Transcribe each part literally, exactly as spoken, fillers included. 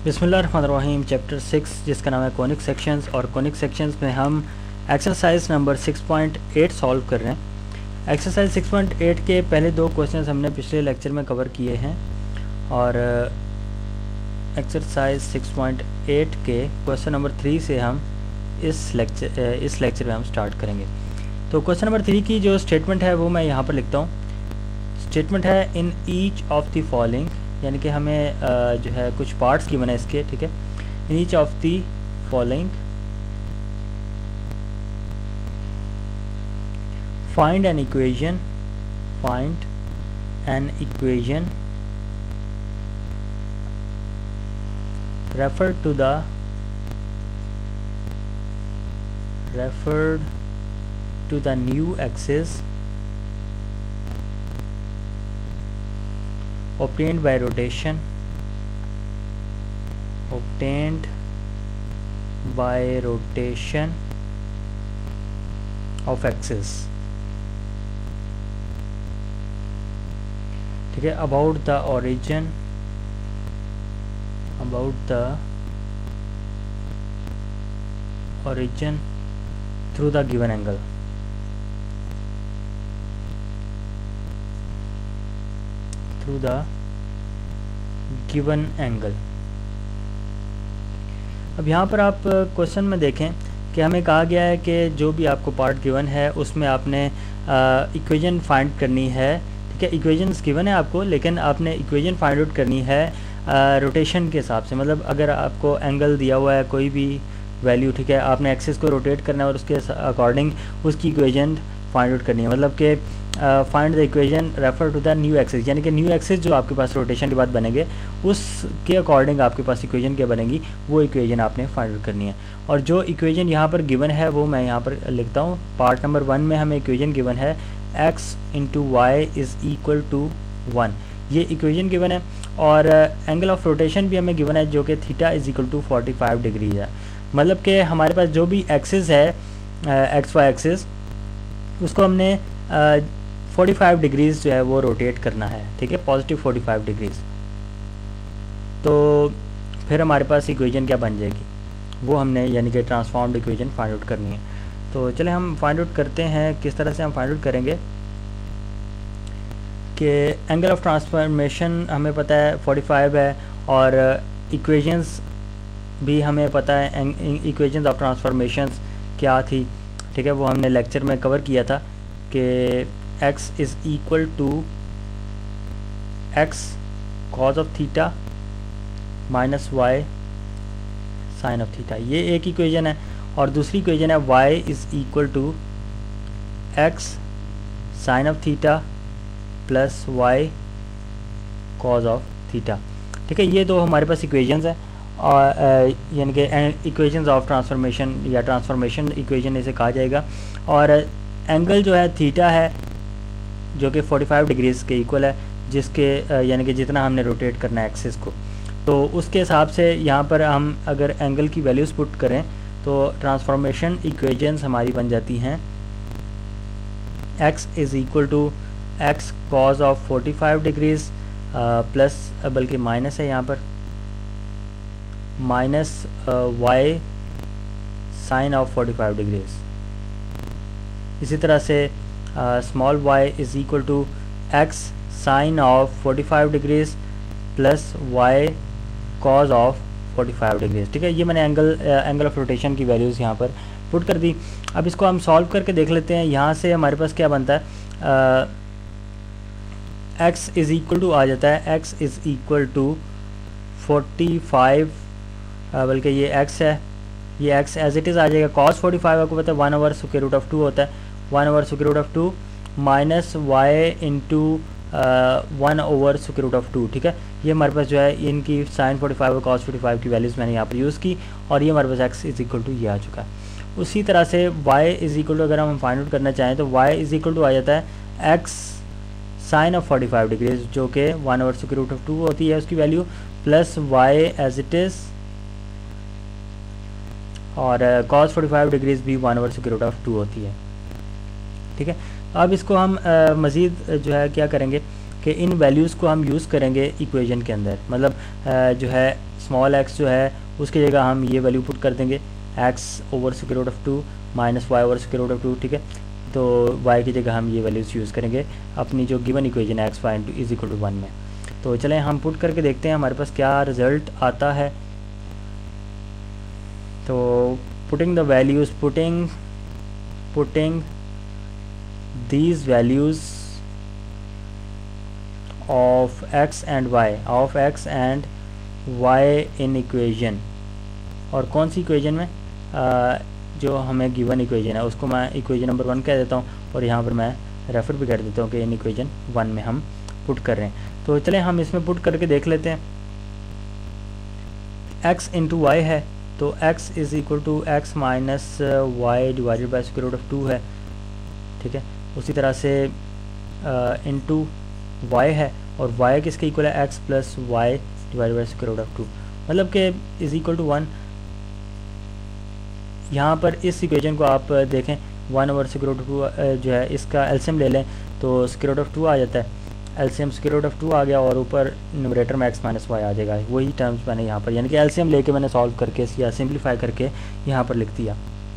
बिस्मिल्लाहिर्रहमानिर्रहीम chapter six जिसका नाम है कॉनिक सेक्शंस। और कॉनिक सेक्शंस में हम exercise number six point eight solve कर रहे हैं। एक्सरसाइज सिक्स पॉइंट एट के पहले दो क्वेश्चंस हमने पिछले लेक्चर में कवर किए हैं और एक्सरसाइज सिक्स पॉइंट एट के क्वेश्चन नंबर थ्री से हम इस लेक्चर इस लेक्चर में हम स्टार्ट करेंगे। तो क्वेश्चन नंबर थ्री की जो स्टेटमेंट है वो मैं यहाँ पर लिखता हूँ। स्टेटमेंट है in each of the following, यानी कि हमें uh, जो है कुछ पार्ट्स की बना इसके, ठीक है। In each of the following find an equation find an equation refer to the referred to the new axis obtained by rotation obtained by rotation of axis, ठीक है। about the origin about the origin through the given angle, through the given angle। अब यहाँ पर आप question में देखें कि हमें कहा गया है कि जो भी आपको पार्ट गिवन है उसमें आपने इक्वेशन फाइंड करनी है, ठीक है। इक्वेशंस गिवन है आपको, लेकिन आपने इक्वेशन फाइंड आउट करनी है रोटेशन के हिसाब से। मतलब अगर आपको एंगल दिया हुआ है कोई भी वैल्यू, ठीक है, आपने एक्सिस को रोटेट करना है और उसके अकॉर्डिंग उसकी इक्वेशन फाइंड आउट करनी है। मतलब कि find the equation refer to the new axis, यानी कि न्यू एक्सिस जो आपके पास रोटेशन के बाद बनेंगे उसके अकॉर्डिंग आपके पास इक्वेशन क्या बनेगी, वो इक्वेशन आपने फाइंड आउट करनी है। और जो इक्वेशन यहाँ पर गिवन है वो मैं यहाँ पर लिखता हूँ। पार्ट नंबर वन में हमें इक्वेशन गिवन है X into Y is equal to one, ये इक्वेशन गिवन है। और एंगल ऑफ रोटेशन भी हमें गिवन है जो कि theta is equal to forty five degree है। मतलब कि हमारे पास जो भी एक्सिस है एक्स वाई एक्सिस उसको हमने फोर्टी फाइव डिग्रीज जो है वो रोटेट करना है, ठीक है, पॉजिटिव फोर्टी फाइव डिग्रीज। तो फिर हमारे पास इक्वेशन क्या बन जाएगी, वो हमने यानी कि ट्रांसफॉर्म्ड इक्वेशन फाइंड आउट करनी है। तो चले हम फाइंड आउट करते हैं। किस तरह से हम फाइंड आउट करेंगे कि एंगल ऑफ ट्रांसफॉर्मेशन हमें पता है फोर्टी फाइव है और इक्वेशंस भी हमें पता है। इक्वेशंस ऑफ ट्रांसफॉर्मेशंस क्या थी, ठीक है, वो हमने लेक्चर में कवर किया था कि x is equal to X cos of theta minus Y sine of theta, ये एक इक्वेशन है। और दूसरी इक्वेशन है y is equal to x sine of theta plus Y cos of theta, ठीक है। ये दो हमारे पास इक्वेशंस हैं और यानी कि इक्वेशंस ऑफ ट्रांसफॉर्मेशन या ट्रांसफॉर्मेशन इक्वेशन इसे कहा जाएगा। और एंगल जो है थीटा है जो कि फोर्टी फाइव डिग्रीज के इक्वल है, जिसके यानी कि जितना हमने रोटेट करना है एक्सिस को, तो उसके हिसाब से यहाँ पर हम अगर एंगल की वैल्यूज़ पुट करें तो ट्रांसफॉर्मेशन इक्वेशंस हमारी बन जाती हैं x is equal to X cos of forty five degrees plus बल्कि माइनस है यहाँ पर minus Y sine of forty five degrees. इसी तरह से small Y is equal to x sine of forty five degrees plus Y cos of forty five degrees, ठीक है। ये मैंने एंगल एंगल ऑफ रोटेशन की वैल्यूज़ यहाँ पर पुट कर दी। अब इसको हम सॉल्व करके देख लेते हैं। यहाँ से हमारे पास क्या बनता है, एक्स इज़ इक्वल टू आ जाता है X is equal to forty five, बल्कि ये x है, ये x एज इट इज़ आ जाएगा। कॉस फोर्टी फाइव आपको पता है one over square root of two होता है, one over square root of two minus Y into one over square root of two, ठीक है। ये हमारे पास जो है इनकी साइन फोर्टी फाइव और कॉस फोर्टी फाइव की वैल्यूज़ मैंने यहाँ पर यूज़ की और ये हमारे पास x इज़ इक्वल टू ये आ चुका है। उसी तरह से y इज़ इक्वल टू अगर हम फाइंड आउट करना चाहें तो y इज़ इक्वल टू आ जाता है x sine of forty five degrees जो कि one over square root of two होती है उसकी value, plus y as it is और कॉस फोर्टी फाइव डिग्रीज भी one over square root of two होती है, ठीक है। अब इसको हम मज़ीद जो है क्या करेंगे, कि इन वैल्यूज़ को हम यूज़ करेंगे इक्वेशन के अंदर। मतलब जो है स्मॉल एक्स जो है उसकी जगह हम ये वैल्यू पुट कर देंगे X over square root of two minus Y over square root of two, ठीक है। तो वाई की जगह हम ये वैल्यूज़ यूज़ करेंगे अपनी जो गिवन इक्वेशन है x y into is equal to one में। तो चलें हम पुट करके देखते हैं हमारे पास क्या रिज़ल्ट आता है। तो putting the values putting putting these values of x and y of x and y in equation, और कौन सी इक्वेशन में आ, जो हमें गिवन इक्वेशन है उसको मैं इक्वेशन नंबर वन कह देता हूँ और यहाँ पर मैं रेफ़र भी कर देता हूँ कि इन इक्वेशन वन में हम पुट कर रहे हैं। तो चलें हम इसमें पुट करके देख लेते हैं। x इंटू वाई है तो x is equal to x minus y divided by square root of two है, ठीक है। उसी तरह से इंटू वाई है और y किसके इक्वल है x plus y divided by square root of two, मतलब कि इज़ इक्वल टू वन। यहाँ पर इस इक्वेशन को आप देखें one over square root of two जो है इसका एलसीएम ले लें तो स्क्वायर रूट ऑफ टू आ जाता है, LCM square root of two आ गया और ऊपर न्यूमरेटर में x माइनस वाई आ जाएगा। वही टर्म्स मैंने यहाँ पर यानी कि एलसीएम लेके मैंने सॉल्व करके या सिंप्लीफाई करके यहाँ पर लिख दिया।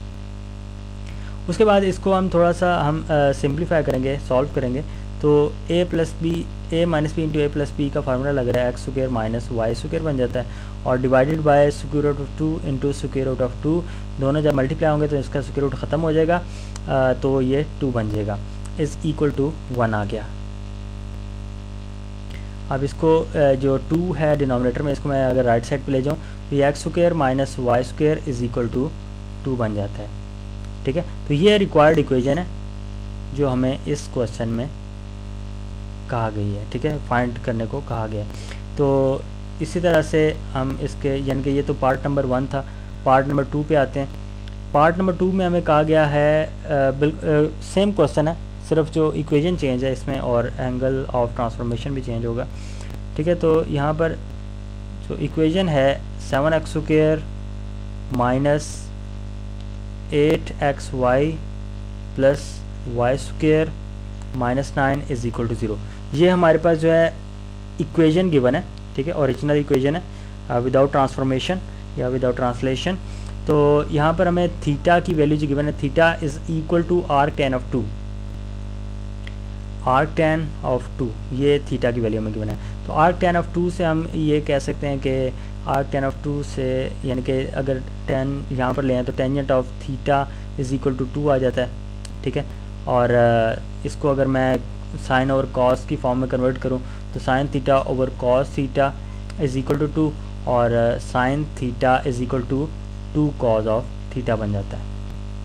उसके बाद इसको हम थोड़ा सा हम सिंप्लीफाई करेंगे सॉल्व करेंगे तो a plus b a minus b into a plus b का फार्मूला लग रहा है x square minus y square बन जाता है और divided by square root of two into square root of two, दोनों जब मल्टीप्लाई होंगे तो इसका स्क्वायर रूट ख़त्म हो जाएगा आ, तो ये टू बन जाएगा इज़ इक्वल टू वन आ गया। अब इसको जो टू है डिनोमिनेटर में इसको मैं अगर राइट साइड पे ले जाऊँ तो ये x square minus y square is equal to two बन जाता है, ठीक है। तो ये रिक्वायर्ड इक्वेशन है जो हमें इस क्वेश्चन में कहा गई है, ठीक है, फाइंड करने को कहा गया है। तो इसी तरह से हम इसके यानी कि ये तो पार्ट नंबर वन था। पार्ट नंबर टू पे आते हैं। पार्ट नंबर टू में हमें कहा गया है बिल्कुल सेम क्वेश्चन है, सिर्फ जो इक्वेशन चेंज है इसमें और एंगल ऑफ ट्रांसफॉर्मेशन भी चेंज होगा, ठीक है। तो यहाँ पर जो इक्वेशन है seven x square minus eight x y plus y square minus nine is equal to zero, ये हमारे पास जो है इक्वेशन गिवन है, ठीक है, ओरिजिनल इक्वेशन है विदाउट ट्रांसफॉर्मेशन या विदाउट ट्रांसलेशन। तो यहाँ पर हमें थीटा की वैल्यू जो गिवन है theta is equal to arc tan of two, arc tan of two ये थीटा की वैल्यू में गिवन है। तो आर्क टेन ऑफ टू से हम ये कह सकते हैं कि आर्क टेन ऑफ टू से यानी कि अगर टेन यहाँ पर लें तो tangent of theta is equal to two आ जाता है, ठीक है। और इसको अगर मैं साइन ओवर कॉस की फॉर्म में कन्वर्ट करूँ तो sine theta over cos theta is equal to two और sine theta is equal to two cos of theta बन जाता है।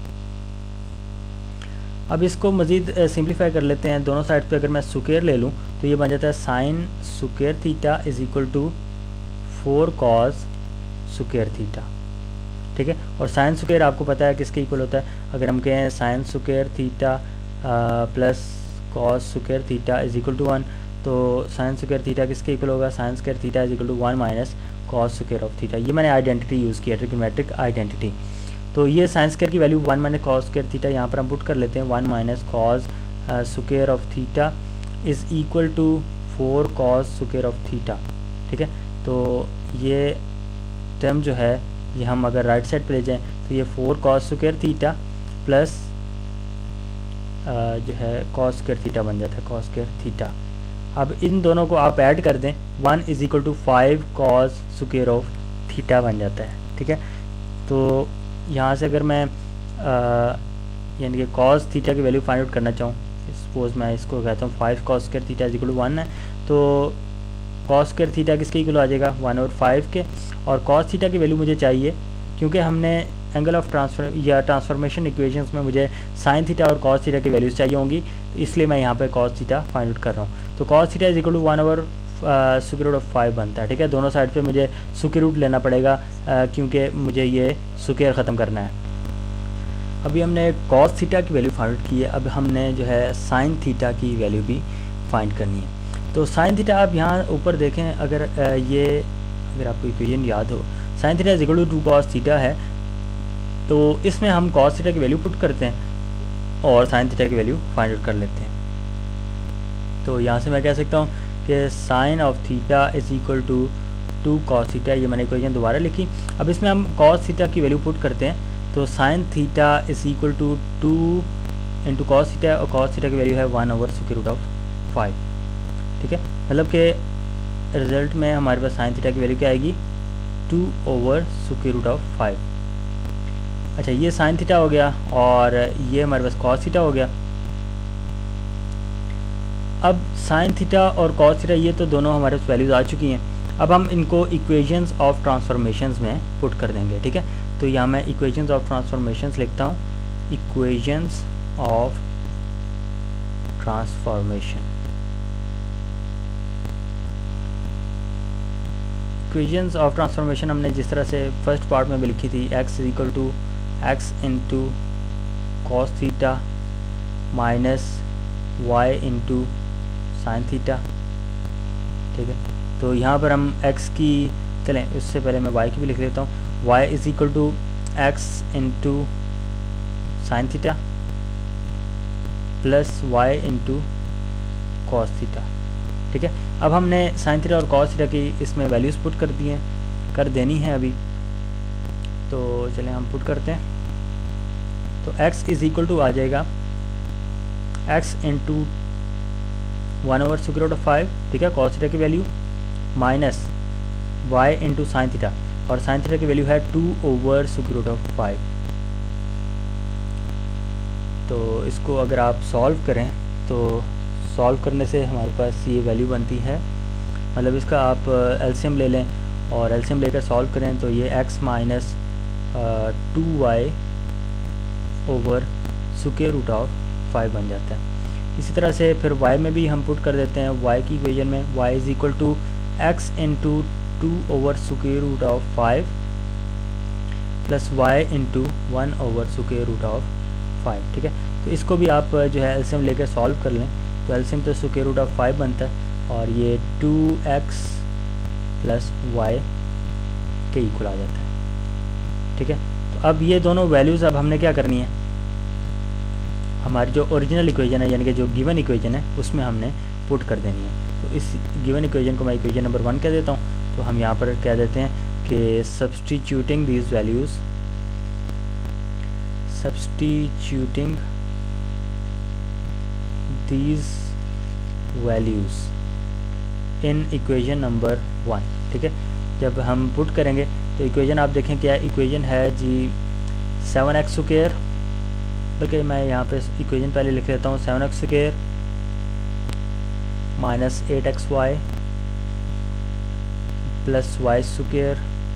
अब इसको मज़ीद सिंप्लीफाई कर लेते हैं। दोनों साइड पे अगर मैं स्क्वायर ले लूँ तो ये बन जाता है sine square theta is equal to four cos square theta, ठीक है। और साइन स्क्वायर आपको पता है किसके इक्वल होता है, अगर हम कहें sine square theta plus cos square theta is equal to one तो साइन स्क्वायर थीटा किसके इक्वल होगा, sine square theta is equal to one minus cos square of theta. ये मैंने आइडेंटिटी यूज़ किया, ट्रिग्नोमेट्रिक आइडेंटिटी। तो ये sine square की value one minus cos square theta यहाँ पर हम पुट कर लेते हैं, one minus cos square of theta is equal to four cos square of theta, ठीक है। तो ये टर्म जो है ये हम अगर राइट साइड पे ले जाएं तो ये four cos square theta plus जो है कॉस स्क्वायर थीटा बन जाता है, कॉस स्क्वायर थीटा। अब इन दोनों को आप ऐड कर दें, one is equal to five cos square of theta बन जाता है, ठीक है। तो यहाँ से अगर मैं यानी कि कॉस थीटा की वैल्यू फाइंड आउट करना चाहूँ, सपोज मैं इसको कहता हूँ five cos square theta is equal to one है, तो कॉस स्क्वायर थीटा किसके इक्वल आ जाएगा, वन और फाइव के। और कॉस थीटा की वैल्यू मुझे चाहिए क्योंकि हमने एंगल ऑफ ट्रांसफर या ट्रांसफॉर्मेशन इक्वेशंस में मुझे साइन थीटा और कॉस थीटा की वैल्यूज़ चाहिए होंगी, तो इसलिए मैं यहाँ पे कॉस थीटा फाइंड आउट कर रहा हूँ। तो cos theta is equal to one over square root of five बनता है, ठीक है। दोनों साइड पे मुझे स्क्वायर रूट लेना पड़ेगा आ, क्योंकि मुझे ये स्क्वायर ख़त्म करना है। अभी हमने कॉस थीटा की वैल्यू फाइंड आउट की है, अब हमने जो है साइन थीटा की वैल्यू भी फाइंड करनी है। तो साइन थीटा आप यहाँ ऊपर देखें, अगर आ, ये अगर आपको इक्वेशन याद हो, sine theta is equal to two cos theta है, तो इसमें हम कॉस थीटा की वैल्यू पुट करते हैं और साइन थीटा की वैल्यू फाइंड आउट कर लेते हैं। तो यहाँ से मैं कह सकता हूँ कि sine of theta is equal to two cos theta. ये मैंने इक्वेशन दोबारा लिखी। अब इसमें हम कॉस थीटा की वैल्यू पुट करते हैं, तो sine theta is equal to two into cos theta, और कॉस थीटा की वैल्यू है one over square root of five. ठीक है, मतलब कि रिजल्ट में हमारे पास साइन थीटा की वैल्यू क्या आएगी, two over square root of five. अच्छा, ये साइन थीटा हो गया और ये हमारे पास कॉस थीटा हो गया। अब साइन थीटा और कॉस थीटा ये तो दोनों हमारे पास वैल्यूज़ आ चुकी हैं। अब हम इनको इक्वेशंस ऑफ ट्रांसफॉर्मेशंस में पुट कर देंगे। ठीक है, तो यहाँ मैं इक्वेशंस ऑफ ट्रांसफॉर्मेशंस लिखता हूँ, equations of transformation. Equations of transformation हमने जिस तरह से फर्स्ट पार्ट में भी लिखी थी, x is equal to x into cos theta minus Y into sine theta. ठीक है, तो यहाँ पर हम x की, चलें उससे पहले मैं y की भी लिख लेता हूँ, y is equal to x into sine theta plus y into cos theta. ठीक है, अब हमने साइन थीटा और कॉस थीटा की इसमें वैल्यूज़ पुट कर दी हैं, कर देनी है अभी, तो चलें हम पुट करते हैं। तो x इज इक्वल टू आ जाएगा x into one over square root of five. ठीक है, कॉस थीटा की value minus y into sine theta, और साइन थीटा की वैल्यू है two over square root of five. तो इसको अगर आप सॉल्व करें तो सॉल्व करने से हमारे पास ये वैल्यू बनती है, मतलब इसका आप एलसीएम ले लें और एलसीएम लेकर सॉल्व करें तो ये x minus two y over square root of five बन जाता है। इसी तरह से फिर y में भी हम पुट कर देते हैं, y की इक्वेशन में y is equal to x into two over square root of five plus y into one over square root of five. ठीक है, तो इसको भी आप जो है एलसीएम लेकर सॉल्व कर लें, तो एलसीएम तो स्क्वायर रूट ऑफ फाइव बनता है और ये टू एक्स प्लस वाई के इक्वल आ जाता है। ठीक है, तो अब ये दोनों वैल्यूज़ अब हमने क्या करनी है, हमारी जो ओरिजिनल इक्वेशन है यानी कि जो गिवन इक्वेशन है उसमें हमने पुट कर देनी है। तो इस गिवन इक्वेशन को मैं इक्वेशन नंबर वन कह देता हूँ, तो हम यहाँ पर कह देते हैं कि substituting these values substituting these values in equation number one. ठीक है, जब हम पुट करेंगे तो इक्वेशन आप देखें क्या इक्वेशन है जी, सेवन एक्स स्क्वायर, बल्कि मैं यहाँ पे इक्वेशन पहले लिख लेता हूँ, seven x square minus eight x y plus y square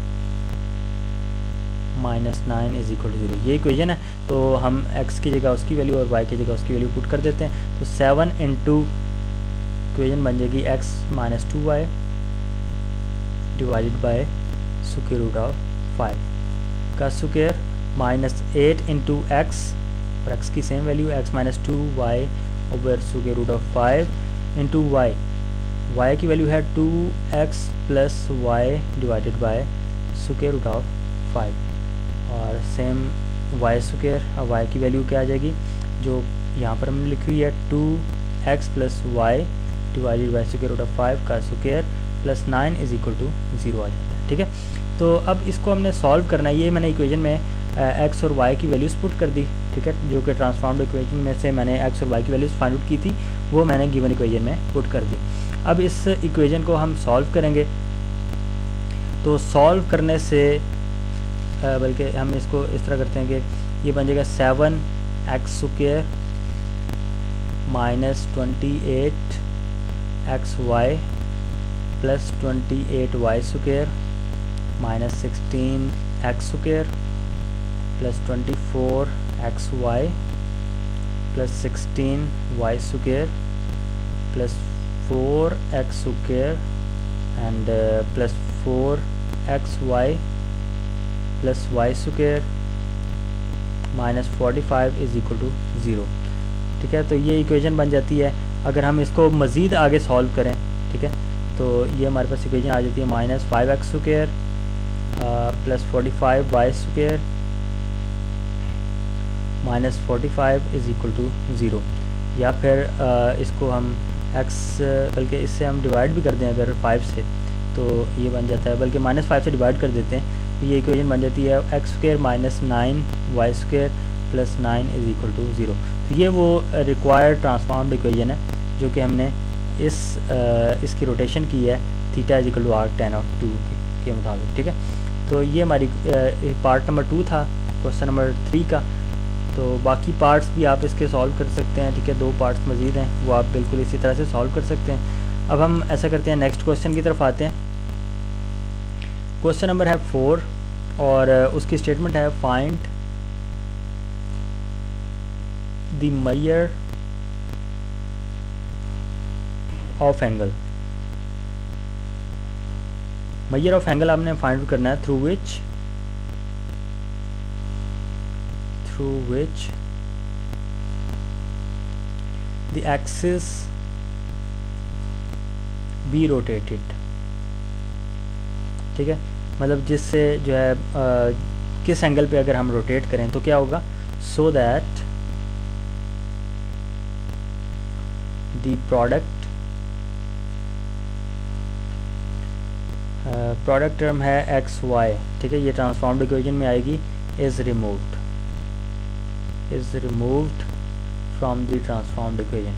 minus nine is equal to zero. ये इक्वेशन है, तो हम x की जगह उसकी वैल्यू और y की जगह उसकी वैल्यू पुट कर देते हैं। तो सेवन इंटू इक्वेशन बन जाएगी x minus two y divided by square root of five का square minus eight into x, और x की same value x minus two y over square root of five into y, y की value है two x plus y divided by square root of five, और same y square और y की value क्या आ जाएगी जो यहाँ पर हमने लिखी हुई है, two x plus y divided by square root of five का square plus nine is equal to zero आ जाता है। ठीक है, तो अब इसको हमने सॉल्व करना है। ये मैंने इक्वेशन में एक्स और y की वैल्यूज़ पुट कर दी। ठीक है, जो कि ट्रांसफॉर्म्ड इक्वेशन में से मैंने एक्स और y की वैल्यूज़ फाइंड आउट की थी वो मैंने गिवन इक्वेशन में पुट कर दी। अब इस इक्वेशन को हम सॉल्व करेंगे, तो सॉल्व करने से बल्कि हम इसको इस तरह करते हैं कि ये बन जाएगा seven x square minus twenty eight x y plus twenty eight y square minus sixteen x square plus twenty four x y plus sixteen y square plus four x square and plus four x y plus y square minus forty five is equal to zero. ठीक है, तो ये equation बन जाती है। अगर हम इसको मज़ीद आगे सॉल्व करें, ठीक है, तो ये हमारे पास इक्वेशन आ जाती है minus five x square plus forty five y square minus forty five is equal to zero. या फिर आ, इसको हम एक्स, बल्कि इससे हम डिवाइड भी कर दें अगर फाइव से तो ये बन जाता है, बल्कि माइनस फाइव से डिवाइड कर देते हैं तो ये इक्वेशन बन जाती है x square minus nine y square plus nine is equal to zero. तो ये वो रिक्वायर्ड ट्रांसफॉर्म्ड इक्वेशन है जो कि हमने इस आ, इसकी रोटेशन की है theta is equal to arc tan of two के मुताबिक, ठीक है। तो ये हमारी पार्ट नंबर टू था क्वेश्चन नंबर थ्री का। तो बाकी पार्ट्स भी आप इसके सॉल्व कर सकते हैं, ठीक है। दो पार्ट्स मज़ीद हैं वो आप बिल्कुल इसी तरह से सॉल्व कर सकते हैं। अब हम ऐसा करते हैं नेक्स्ट क्वेश्चन की तरफ आते हैं। क्वेश्चन नंबर है फोर और उसकी स्टेटमेंट है find the measure of angle. Measure of angle आपने फाइंड आउट करना है through which through which the axis be rotated, ठीक है। मतलब जिससे जो है आ, किस एंगल पे अगर हम रोटेट करें तो क्या होगा, so that the product product term है एक्स वाई, ठीक है, ये ट्रांसफॉर्म्ड इक्वेशन में आएगी, is removed is removed from the transformed equation।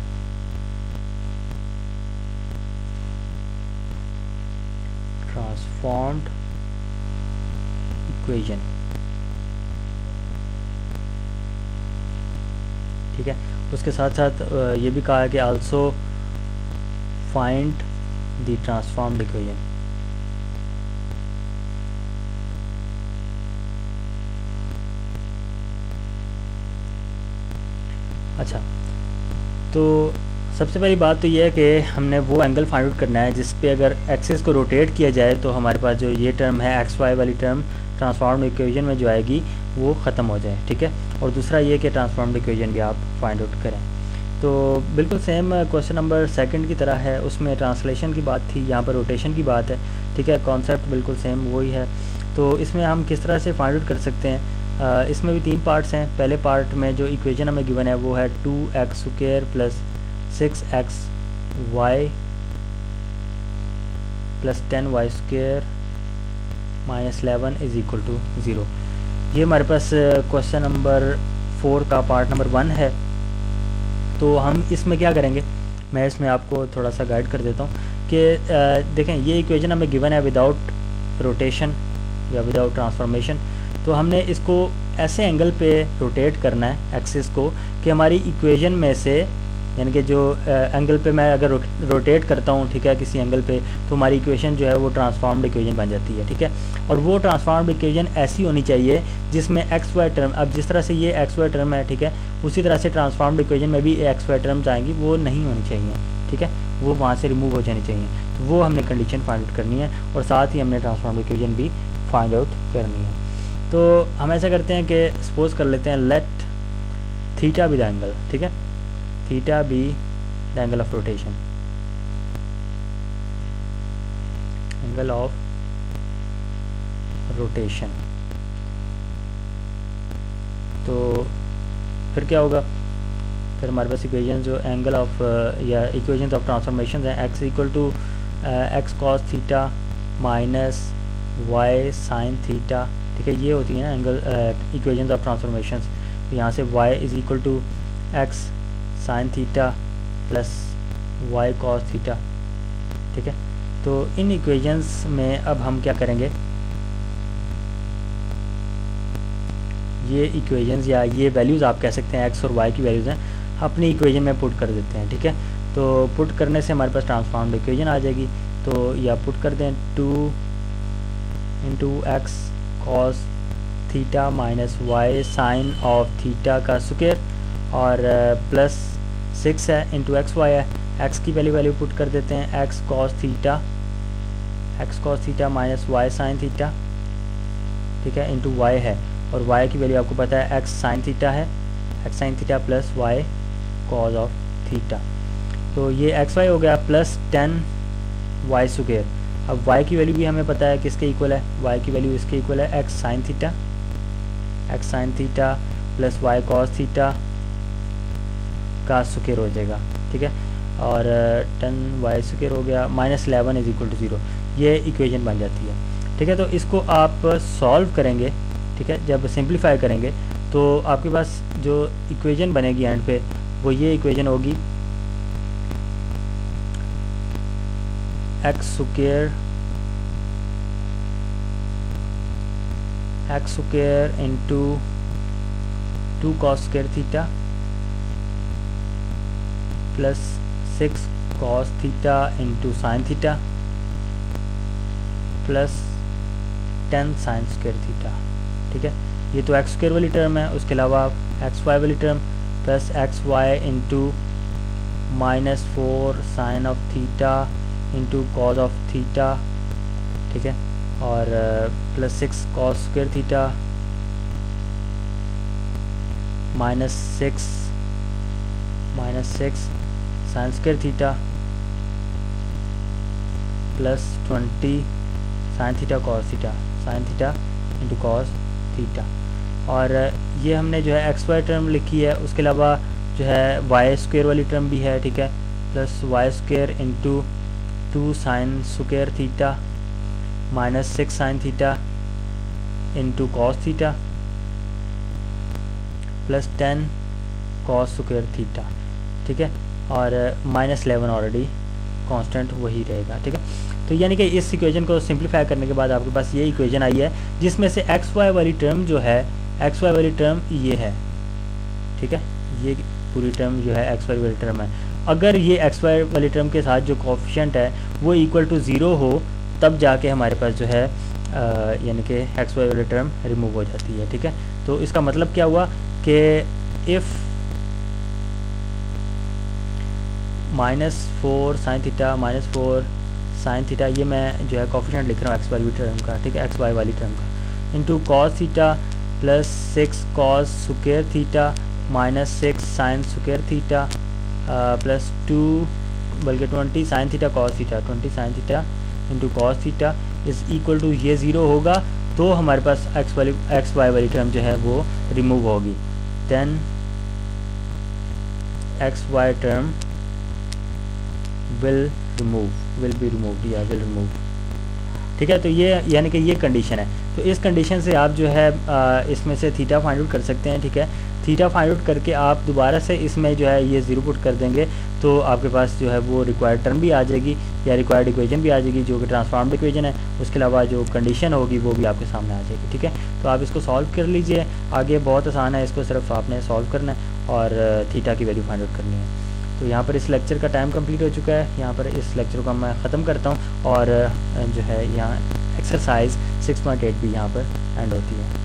transformed equation, ठीक है। उसके साथ साथ ये भी कहा है कि also find the transformed equation। अच्छा, तो सबसे पहली बात तो ये है कि हमने वो एंगल फाइंड आउट करना है जिस पे अगर एक्सिस को रोटेट किया जाए तो हमारे पास जो ये टर्म है एक्स वाई वाली टर्म ट्रांसफॉर्म्ड इक्वेशन में जो आएगी वो ख़त्म हो जाए, ठीक है। और दूसरा ये कि ट्रांसफॉर्म्ड इक्वेशन भी आप फाइंड आउट करें। तो बिल्कुल सेम क्वेश्चन नंबर सेकंड की तरह है, उसमें ट्रांसलेशन की बात थी, यहाँ पर रोटेशन की बात है, ठीक है। कॉन्सेप्ट बिल्कुल सेम वही है। तो इसमें हम किस तरह से फाइंड आउट कर सकते हैं, Uh, इसमें भी तीन पार्ट्स हैं। पहले पार्ट में जो इक्वेशन हमें गिवन है वो है two x square plus six x y plus ten y square minus eleven is equal to zero. ये हमारे पास क्वेश्चन नंबर फोर का पार्ट नंबर वन है। तो हम इसमें क्या करेंगे, मैं इसमें आपको थोड़ा सा गाइड कर देता हूँ कि uh, देखें ये इक्वेशन हमें गिवन है विदाउट रोटेशन या विदाउट ट्रांसफॉर्मेशन। तो हमने इसको ऐसे एंगल पे रोटेट करना है एक्सिस को कि हमारी इक्वेशन में से, यानी कि जो एंगल पे मैं अगर रो, रोटेट करता हूँ, ठीक है, किसी एंगल पे, तो हमारी इक्वेशन जो है वो ट्रांसफॉर्म्ड इक्वेशन बन जाती है, ठीक है। और वो ट्रांसफॉर्म्ड इक्वेशन ऐसी होनी चाहिए जिसमें एक्स वाई टर्म, अब जिस तरह से ये एक्स वाई टर्म है, ठीक है, उसी तरह से ट्रांसफॉर्म्ड इक्वेशन में भी एक्स वाई टर्म्स आएंगी, वो नहीं होनी चाहिए, ठीक है, वो वहाँ से रिमूव हो जानी चाहिए। तो वो हमने कंडीशन फाइंड आउट करनी है और साथ ही हमने ट्रांसफॉर्म्ड इक्वेशन भी फाइंड आउट करनी है। तो हम ऐसा करते हैं कि सपोज कर लेते हैं let theta be the angle, ठीक है, theta be the angle of rotation, angle of rotation. तो फिर क्या होगा, फिर हमारे पास इक्वेशन जो एंगल ऑफ या इक्वेशन ऑफ ट्रांसफॉर्मेशन है x equal to x cos theta minus Y sine theta, ठीक है, ये होती है ना एंगल इक्वेशन ऑफ ट्रांसफॉर्मेशन। तो यहाँ से y is equal to x sine theta plus y cos theta, ठीक है। तो इन इक्वेशंस में अब हम क्या करेंगे, ये इक्वेशंस या ये वैल्यूज़ आप कह सकते हैं x और y की वैल्यूज़ हैं, अपनी इक्वेशन में पुट कर देते हैं, ठीक है। तो पुट करने से हमारे पास ट्रांसफॉर्म्ड इक्वेशन आ जाएगी। तो या पुट कर दें two into x cos theta minus Y sine of theta का स्क्वायर और प्लस सिक्स है इंटू एक्स वाई है, एक्स की वैल्यू वैल्यू पुट कर देते हैं x cos theta x cos theta minus Y sine theta, ठीक है, इंटू वाई है और वाई की वैल्यू आपको पता है एक्स साइन थीटा है, x sine theta plus Y cos of theta. तो ये एक्स वाई हो गया प्लस टेन वाई स्क्वायर। अब y की वैल्यू भी हमें पता है किसके इक्वल है, y की वैल्यू इसके इक्वल है x sine theta, x sine theta plus y cos theta का स्क्वायर हो जाएगा, ठीक है। और टेन वाई स्क्वायर हो गया minus eleven is equal to zero, ये इक्वेशन बन जाती है। ठीक है, तो इसको आप सॉल्व करेंगे, ठीक है, जब सिंप्लीफाई करेंगे तो आपके पास जो इक्वेशन बनेगी एंड पे वो ये इक्वेशन होगी x square x square into two cos square theta plus six cos theta into sine theta plus ten sine square theta. ठीक है, ये तो एक्स स्क्वायर वाली टर्म है, उसके अलावा एक्स वाई वाली term plus x y into minus four sine of theta into cos of theta. ठीक है, और plus six cos square theta minus six minus six sine square theta plus twenty sine theta cos theta sine theta into cos theta. और ये हमने जो है x y term लिखी है, उसके अलावा जो है वाई स्क्वायर वाली टर्म भी है। ठीक है, plus y square into two sine square theta minus six sine theta into cos theta plus ten cos square theta. ठीक है, और माइनस इलेवन ऑलरेडी कांस्टेंट वही रहेगा। ठीक है, तो यानी कि इस इक्वेशन को सिंप्लीफाई करने के बाद आपके पास ये इक्वेशन आई है जिसमें से एक्स वाई वाली टर्म जो है एक्स वाई वाली टर्म ये है। ठीक है, ये पूरी टर्म जो है एक्स वाई वाली टर्म है। अगर ये एक्स वाई वाली टर्म के साथ जो कोफिशिएंट है वो इक्वल टू ज़ीरो हो तब जाके हमारे पास जो है यानी कि एक्स वाई वाली टर्म रिमूव हो जाती है। ठीक है, तो इसका मतलब क्या हुआ कि if minus four sine theta minus four sine theta, ये मैं जो है कोफिशिएंट लिख रहा हूँ एक्स वाई टर्म का। ठीक है, एक्स वाई वाली टर्म का into cos theta plus six cos square theta minus six sine square theta plus two बल्कि twenty sine theta cos theta twenty sine theta into cos theta is equal to ये zero होगा तो हमारे पास x वाली x y वाली term जो है वो रिमूव होगी। Then x y term will remove will be removed या विल रिमूव। ठीक है, तो ये यानी कि ये कंडीशन है। तो इस कंडीशन से आप जो है आ, इसमें से थीटा फाइंड आउट कर सकते हैं। ठीक है, थीटा फाइंड आउट करके आप दोबारा से इसमें जो है ये ज़ीरो पुट कर देंगे तो आपके पास जो है वो रिक्वायर्ड टर्म भी आ जाएगी या रिक्वायर्ड इक्वेशन भी आ जाएगी जो कि ट्रांसफॉर्म्ड इक्वेशन है। उसके अलावा जो कंडीशन होगी वो भी आपके सामने आ जाएगी। ठीक है, तो आप इसको सॉल्व कर लीजिए। आगे बहुत आसान है, इसको सिर्फ आपने सॉल्व करना है और थीटा की वैल्यू फाइंड आउट करनी है। तो यहाँ पर इस लेक्चर का टाइम कंप्लीट हो चुका है। यहाँ पर इस लेक्चर को मैं ख़त्म करता हूँ और जो है यहाँ एक्सरसाइज सिक्स पॉइंट एट भी यहाँ पर एंड होती है।